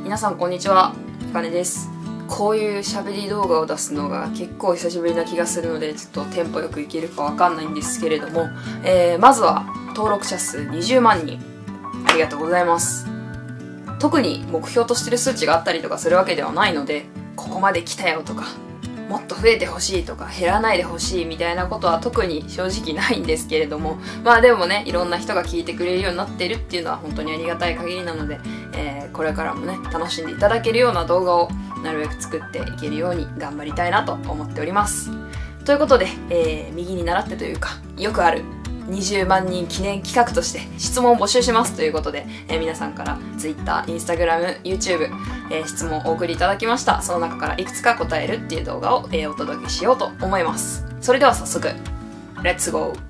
皆さんこんにちは、ひかねです。こういう喋り動画を出すのが結構久しぶりな気がするので、ちょっとテンポよくいけるかわかんないんですけれども、まずは登録者数20万人ありがとうございます。特に目標としてる数値があったりとかするわけではないので、ここまで来たよとかもっと増えてほしいとか減らないでほしいみたいなことは特に正直ないんですけれども、まあでもね、いろんな人が聞いてくれるようになっているっていうのは本当にありがたい限りなので、これからもね楽しんでいただけるような動画をなるべく作っていけるように頑張りたいなと思っております。ということで、右に習ってというかよくある20万人記念企画として質問を募集しますということで、皆さんから Twitter、Instagram、YouTube、質問をお送りいただきました。その中からいくつか答えるっていう動画を、お届けしようと思います。それでは早速レッツゴー。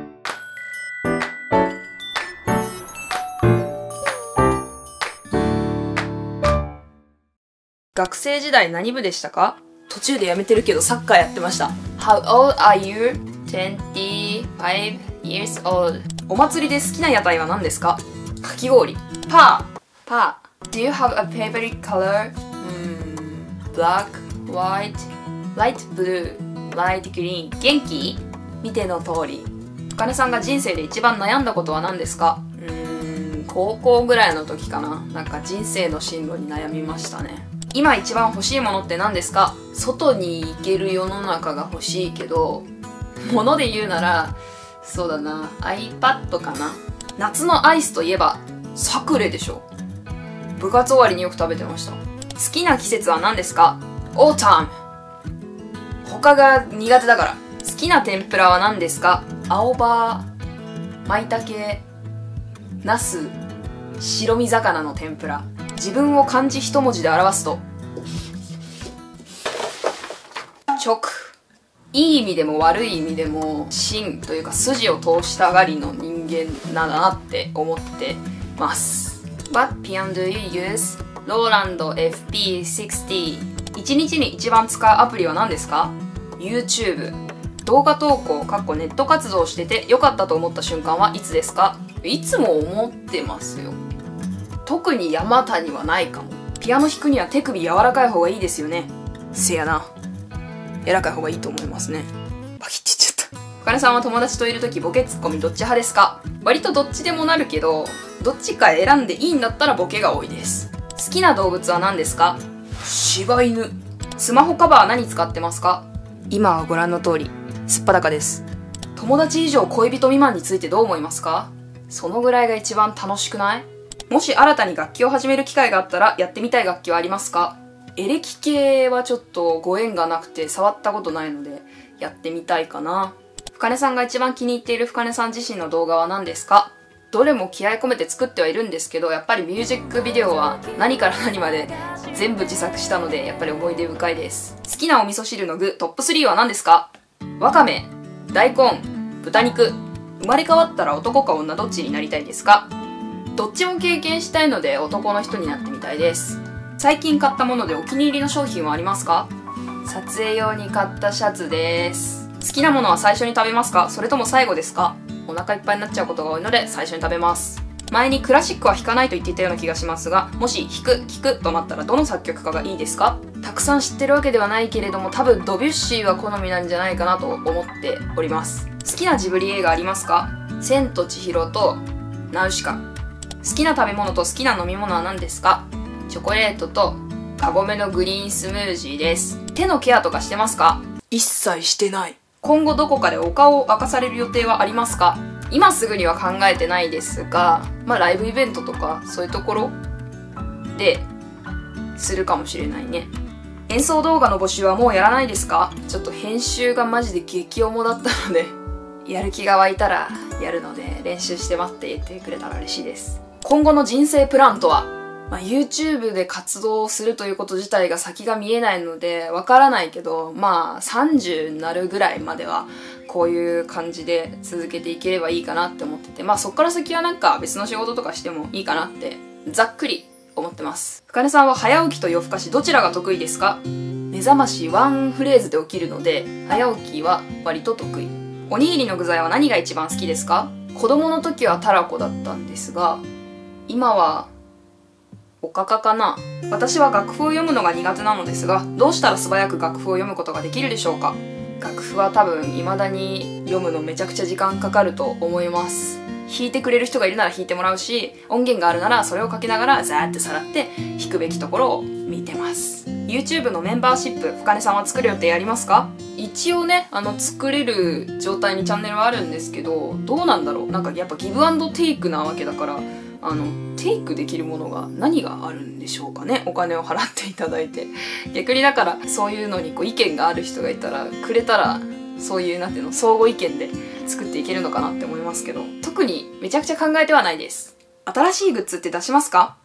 学生時代何部でしたか？途中でやめてるけどサッカーやってました。 How old are you? 25 years old。 お祭りで好きな屋台は何ですか？かき氷。パー。 Do you have a favorite color? Black, white, light blue, light green。 元気？見ての通り。深根さんが人生で一番悩んだことは何ですか？高校ぐらいの時かな。なんか人生の進路に悩みましたね。今一番欲しいものって何ですか？外に行ける世の中が欲しいけど、物で言うならそうだな、 iPad かな。夏のアイスといえばサクレでしょ。部活終わりによく食べてました。好きな季節は何ですか？オータム。他が苦手だから。好きな天ぷらは何ですか？青葉、舞茸、ナス、白身魚の天ぷら。自分を漢字一文字で表すと直。いい意味でも悪い意味でも芯というか筋を通したがりの人間なんだなって思ってます。 What pen do you use? Roland FP60。 一日に一番使うアプリは何ですか？ YouTube。 動画投稿ネット活動してて良かったと思った瞬間はいつですか？いつも思ってますよ。特に山谷はないかも。ピアノ弾くには手首柔らかい方がいいですよね。せやな、柔らかい方がいいと思いますね。バキッて言っちゃった。深根さんは友達といる時ボケツッコミどっち派ですか？割とどっちでもなるけど、どっちか選んでいいんだったらボケが多いです。好きな動物は何ですか？柴犬。スマホカバー何使ってますか？今はご覧の通りすっぱだかです。友達以上恋人未満についてどう思いますか？そのぐらいが一番楽しくない？もし新たに楽器を始める機会があったらやってみたい楽器はありますか？エレキ系はちょっとご縁がなくて触ったことないのでやってみたいかな。深根さんが一番気に入っている深根さん自身の動画は何ですか？どれも気合い込めて作ってはいるんですけど、やっぱりミュージックビデオは何から何まで全部自作したのでやっぱり思い出深いです。好きなお味噌汁の具トップ3は何ですか？わかめ、大根、豚肉。生まれ変わったら男か女どっちになりたいですか？どっちも経験したいので男の人になってみたいです。最近買ったものでお気に入りの商品はありますか？撮影用に買ったシャツです。好きなものは最初に食べますか？それとも最後ですか？お腹いっぱいになっちゃうことが多いので最初に食べます。前にクラシックは弾かないと言っていたような気がしますが、もし聴くとなったらどの作曲家がいいですか？たくさん知ってるわけではないけれども、多分ドビュッシーは好みなんじゃないかなと思っております。好きなジブリ映画ありますか？千と千尋とナウシカ。好きな食べ物と好きな飲み物は何ですか？チョコレートとカゴメのグリーンスムージーです。手のケアとかしてますか？一切してない。今後どこかでお顔を明かされる予定はありますか？今すぐには考えてないですが、ライブイベントとかそういうところでするかもしれないね。演奏動画の募集はもうやらないですか？ちょっと編集がマジで激重だったのでやる気が湧いたらやるので練習して待っていてくれたら嬉しいです。今後の人生プランとは、YouTube で活動するということ自体が先が見えないのでわからないけど、30になるぐらいまではこういう感じで続けていければいいかなって思ってて、そっから先はなんか別の仕事とかしてもいいかなってざっくり思ってます。深根さんは早起きと夜更かしどちらが得意ですか？目覚ましワンフレーズで起きるので早起きは割と得意。おにぎりの具材は何が一番好きですか？子供の時はたらこだったんですが、今はおかかかな。私は楽譜を読むのが苦手なのですが、どうしたら素早く楽譜を読むことができるでしょうか。楽譜は多分未だに読むのめちゃくちゃ時間かかると思います。弾いてくれる人がいるなら弾いてもらうし、音源があるならそれをかけながらザーってさらって弾くべきところを見てます。 YouTube のメンバーシップ、深根さんは作る予定ありますか？一応ね、作れる状態にチャンネルはあるんですけど、どうなんだろう。なんかやっぱギブアンドテイクなわけだから、テイクできるものが何があるんでしょうかね。お金を払っていただいて。逆にだからそういうのにこう意見がある人がいたらくれたら、そういうなんていうの、相互意見で作っていけるのかなって思いますけど、特にめちゃくちゃ考えてはないです。新しいグッズって出しますか？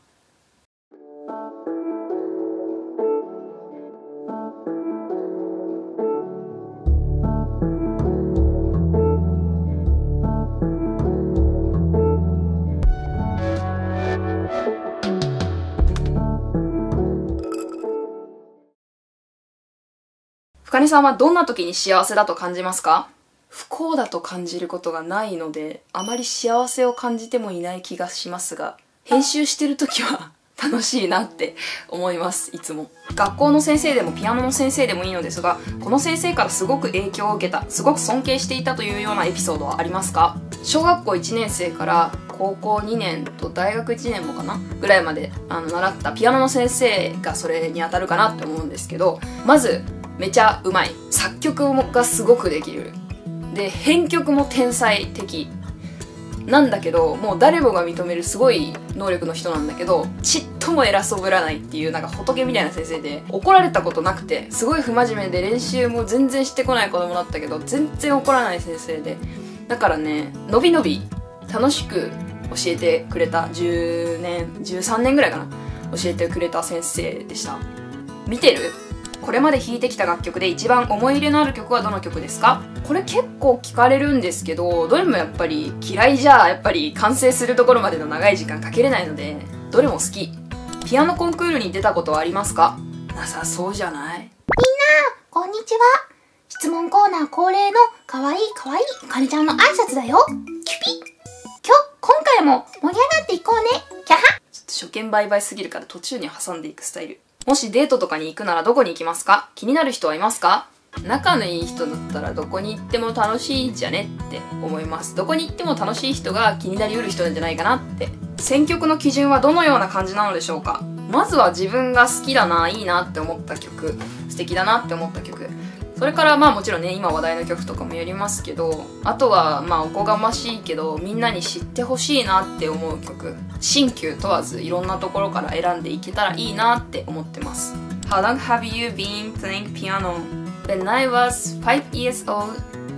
深根さんはどんな時に幸せだと感じますか？不幸だと感じることがないので、あまり幸せを感じてもいない気がしますが、編集してる時は楽しいなって思います、いつも。学校の先生でもピアノの先生でもいいのですが、この先生からすごく影響を受けた、すごく尊敬していたというようなエピソードはありますか？小学校1年生から高校2年と大学1年もかなぐらいまで習ったピアノの先生がそれに当たるかなって思うんですけど、まずめちゃうまい。作曲がすごくできる。で、編曲も天才的。なんだけど、もう誰もが認めるすごい能力の人なんだけど、ちっとも偉そうぶらないっていうなんか仏みたいな先生で、怒られたことなくて、すごい不真面目で練習も全然してこない子供だったけど、全然怒らない先生で。だからね、のびのび楽しく教えてくれた10年、13年ぐらいかな。教えてくれた先生でした。見てる？これまで弾いてきた楽曲で一番思い入れのある曲はどの曲ですか？これ結構聞かれるんですけど、どれもやっぱり嫌いじゃやっぱり完成するところまでの長い時間かけれないので、どれも好き。ピアノコンクールに出たことはありますか？なさそうじゃない？みんなこんにちは。質問コーナー恒例のかわいいかわいいかねちゃんの挨拶だよ。キュピ。今回も盛り上がっていこうね。キャハ。 ちょっと初見売買すぎるから途中に挟んでいくスタイル。もしデートとかに行くならどこに行きますか？気になる人はいますか？仲のいい人だったらどこに行っても楽しいんじゃねって思います。どこに行っても楽しい人が気になりうる人なんじゃないかなって。選曲の基準はどのような感じなのでしょうか？まずは自分が好きだな、いいなって思った曲、素敵だなって思った曲。それからまあもちろんね、今話題の曲とかもやりますけど、あとはまあおこがましいけどみんなに知ってほしいなって思う曲、新旧問わずいろんなところから選んでいけたらいいなって思ってます。 How long have you been playing piano? When I was 5 years old,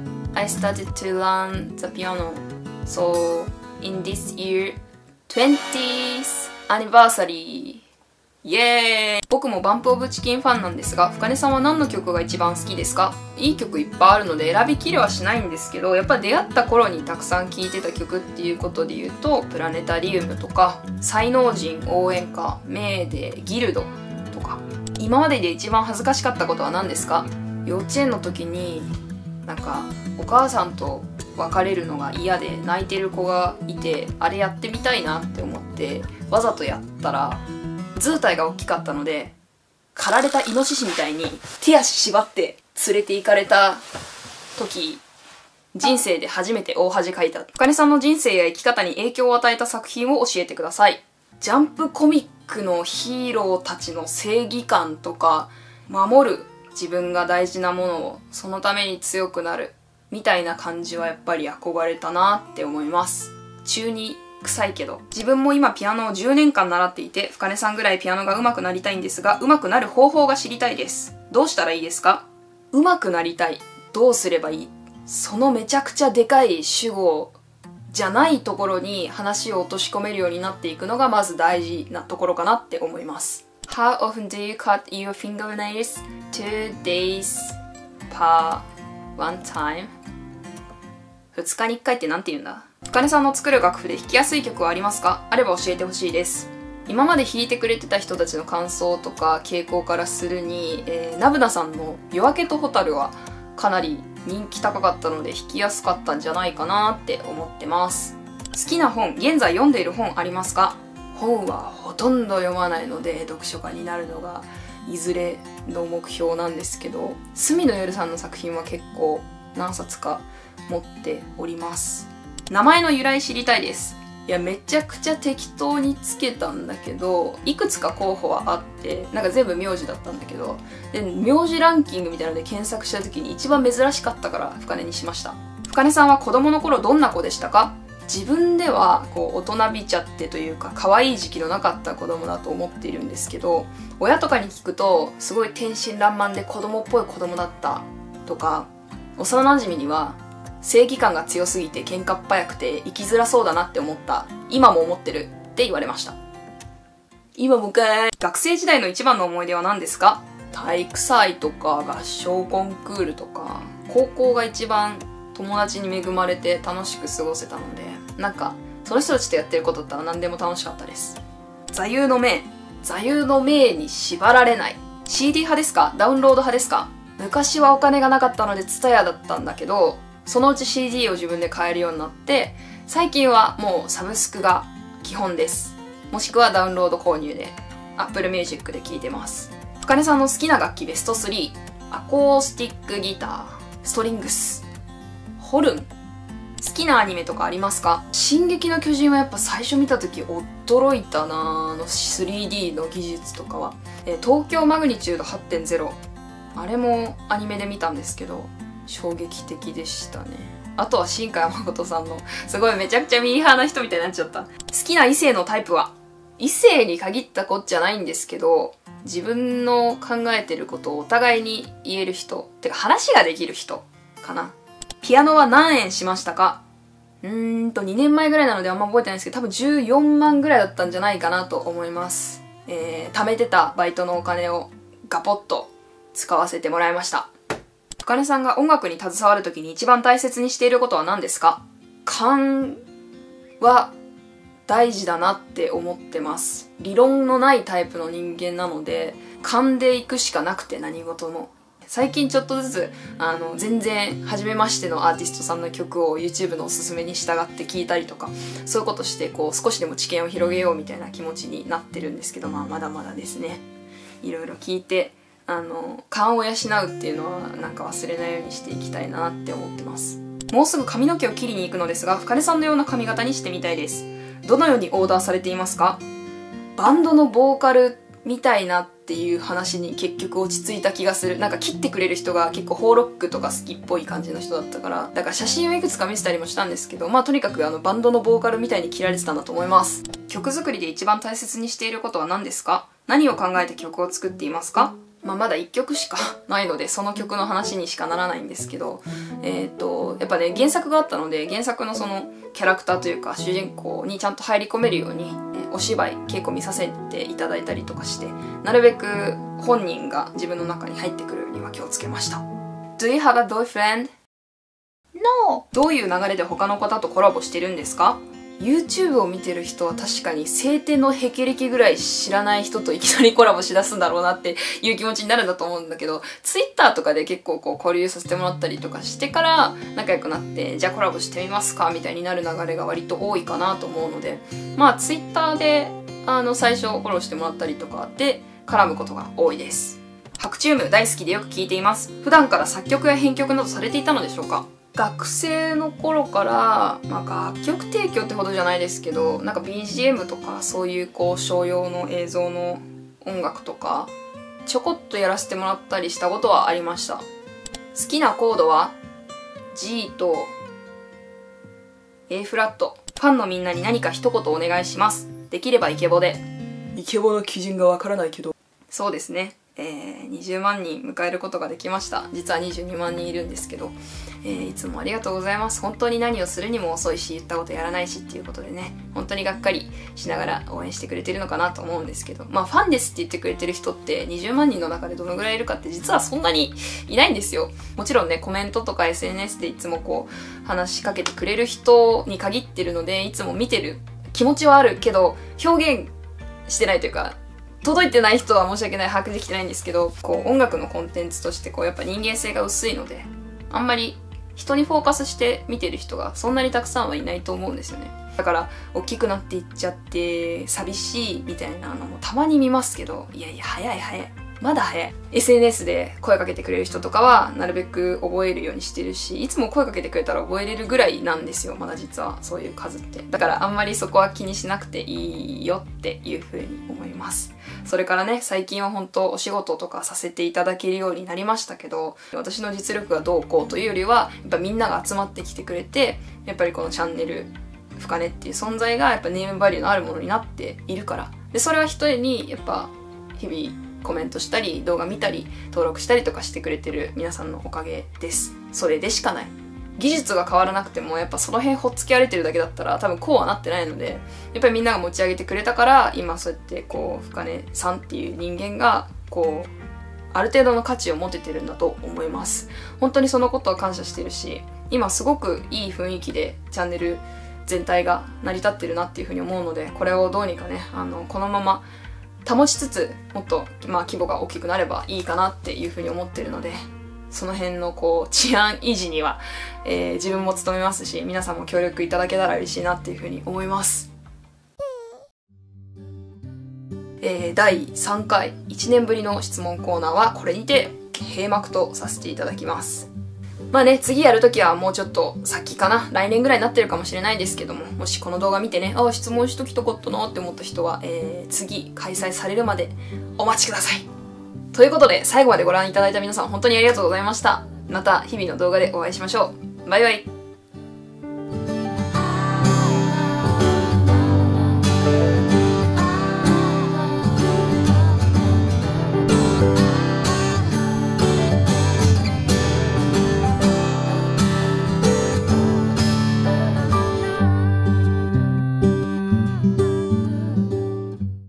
I started to learn the piano. So in this year, 20th anniversary. イエーイ。僕もバンプオブチキンファンなんですが、深根さんは何の曲が一番好きですか？いい曲いっぱいあるので選びきれはしないんですけど、やっぱ出会った頃にたくさん聴いてた曲っていうことで言うと、プラネタリウムとか、才能人応援歌、メーデー、ギルドとか。今までで一番恥ずかしかったことは何ですか？幼稚園の時になんかお母さんと別れるのが嫌で泣いてる子がいて、あれやってみたいなって思ってわざとやったら図体が大きかったので、狩られたイノシシみたいに手足縛って連れて行かれた時、人生で初めて大恥かいた。深根さんの人生や生き方に影響を与えた作品を教えてください。ジャンプコミックのヒーローたちの正義感とか、守る自分が大事なものをそのために強くなるみたいな感じはやっぱり憧れたなって思います。中に臭いけど、自分も今ピアノを10年間習っていて、深根さんぐらいピアノが上手くなりたいんですが、上手くなる方法が知りたいです。どうしたらいいですか？上手くなりたい。どうすればいい？そのめちゃくちゃでかい主語じゃないところに話を落とし込めるようになっていくのがまず大事なところかなって思います。How often do you cut your fingernails? 2 days per one time. 2日に1回ってなんて言うんだ？深根さんの作る楽譜で弾きやすい曲はありますか？あれば教えてほしいです。今まで弾いてくれてた人たちの感想とか傾向からするに、ナブナさんの夜明けと蛍はかなり人気高かったので弾きやすかったんじゃないかなって思ってます。好きな本、現在読んでいる本ありますか？ 本はほとんど読まないので、読書家になるのがいずれの目標なんですけど、隅野夜さんの作品は結構何冊か持っております。名前の由来知りたいです。いや、めちゃくちゃ適当につけたんだけど、いくつか候補はあって、なんか全部名字だったんだけど、で、名字ランキングみたいなので検索した時に一番珍しかったから深根にしました。深根さんは子供の頃どんな子でしたか？自分ではこう大人びちゃってというか可愛い時期のなかった子供だと思っているんですけど、親とかに聞くとすごい天真爛漫で子供っぽい子供だったとか、幼馴染には正義感が強すぎて喧嘩っ早くて生きづらそうだなって思った、今も思ってるって言われました。今もかい。学生時代の一番の思い出は何ですか？体育祭とか合唱コンクールとか、高校が一番友達に恵まれて楽しく過ごせたので、なんかその人たちとやってることだったら何でも楽しかったです。座右の銘。座右の銘に縛られない。 CD 派ですか？ダウンロード派ですか？昔はお金がなかったので TSUTAYA だったんだけど、そのうち CD を自分で買えるようになって、最近はもうサブスクが基本です。もしくはダウンロード購入で Apple Music で聴いてます。深根さんの好きな楽器ベスト3。アコースティックギター、ストリングス、ホルン。好きなアニメとかありますか？進撃の巨人はやっぱ最初見た時驚いたな、3D の技術とかは。東京マグニチュード 8.0、 あれもアニメで見たんですけど衝撃的でしたね。あとは新海誠さんの、すごいめちゃくちゃミーハーな人みたいになっちゃった。好きな異性のタイプは？異性に限ったこっちゃないんですけど、自分の考えてることをお互いに言える人、てか話ができる人かな。ピアノは何円しましたか？2年前ぐらいなのであんま覚えてないんですけど、多分14万ぐらいだったんじゃないかなと思います。貯めてたバイトのお金をガポッと使わせてもらいました。深根さんが音楽に携わるときに一番大切にしていることは何ですか？勘は大事だなって思ってます。理論のないタイプの人間なので、勘で行くしかなくて、何事も。最近ちょっとずつ全然初めましてのアーティストさんの曲を YouTube のおすすめに従って聴いたりとか、そういうことしてこう少しでも知見を広げようみたいな気持ちになってるんですけど、まだまだですね。いろいろ聞いて勘を養うっていうのはなんか忘れないようにしていきたいなって思ってます。もうすぐ髪の毛を切りに行くのですが、深根さんのような髪型にしてみたいです。どのようにオーダーされていますか？バンドのボーカルみたいなっていう話に結局落ち着いた気がする。なんか切ってくれる人が結構ホーロックとか好きっぽい感じの人だったから、だから写真をいくつか見せたりもしたんですけど、とにかくバンドのボーカルみたいに切られてたんだと思います。曲作りで一番大切にしていることは何ですか？何を考えて曲を作っていますか？まだ1曲しかないのでその曲の話にしかならないんですけど、やっぱね、原作があったので、原作のそのキャラクターというか主人公にちゃんと入り込めるように、お芝居稽古見させていただいたりとかして、なるべく本人が自分の中に入ってくるようには気をつけました。 Do you have a boyfriend? No! どういう流れで他の方とコラボしてるんですか？ YouTube を見てる人は確かに晴天の霹靂ぐらい知らない人といきなりコラボしだすんだろうなっていう気持ちになるんだと思うんだけど、 Twitter とかで結構こう交流させてもらったりとかしてから仲良くなって、じゃあコラボしてみますかみたいになる流れが割と多いかなと思うので、Twitter で最初フォローしてもらったりとかで絡むことが多いです。白チューム大好きでよく聴いています。普段から作曲や編曲などされていたのでしょうか？学生の頃から、楽曲提供ってほどじゃないですけど、なんか BGM とかそういうこう商用の映像の音楽とかちょこっとやらせてもらったりしたことはありました。好きなコードは G と A フラット。ファンのみんなに何か一言お願いします。できればイケボで。イケボの基準がわからないけど。そうですね。20万人迎えることができました。実は22万人いるんですけど、いつもありがとうございます。本当に何をするにも遅いし、言ったことやらないしっていうことでね、本当にがっかりしながら応援してくれてるのかなと思うんですけど、ファンですって言ってくれてる人って20万人の中でどのぐらいいるかって実はそんなにいないんですよ。もちろんね、コメントとか SNS でいつもこう話しかけてくれる人に限ってるので、いつも見てる気持ちはあるけど表現してないというか、届いてない人は申し訳ない、把握できてないんですけど、こう音楽のコンテンツとしてこうやっぱ人間性が薄いので、あんまり人にフォーカスして見てる人がそんなにたくさんはいないと思うんですよね。 だから大きくなっていっちゃって寂しいみたいなのもたまに見ますけど、いやいや早いまだ早い。 SNS で声かけてくれる人とかはなるべく覚えるようにしてるし、いつも声かけてくれたら覚えれるぐらいなんですよ、まだ実はそういう数って。だからあんまりそこは気にしなくていいよっていう風に思います。それからね、最近は本当お仕事とかさせていただけるようになりましたけど、私の実力がどうこうというよりは、やっぱみんなが集まってきてくれて、やっぱりこのチャンネル深根っていう存在がやっぱネームバリューのあるものになっているから。で、それは一重にやっぱ日々コメントしたり動画見たり登録したりとかしてくれてる皆さんのおかげです。それでしかない。技術が変わらなくてもやっぱその辺ほっつき歩いてるだけだったら多分こうはなってないので、やっぱりみんなが持ち上げてくれたから今そうやってこう深根さんっていう人間がこうある程度の価値を持ててるんだと思います。本当にそのことは感謝してるし、今すごくいい雰囲気でチャンネル全体が成り立ってるなっていうふうに思うので、これをどうにかねこのまま保ちつつもっと規模が大きくなればいいかなっていうふうに思ってるので、その辺のこう治安維持には、自分も努めますし、皆さんも協力いただけたら嬉しいなっていうふうに思います。第3回1年ぶりの質問コーナーはこれにて閉幕とさせていただきます。まあね、次やるときはもうちょっと先かな。来年ぐらいになってるかもしれないですけども、もしこの動画見てね、質問しときたかったなって思った人は、次開催されるまでお待ちください。ということで、最後までご覧いただいた皆さん本当にありがとうございました。また日々の動画でお会いしましょう。バイバイ。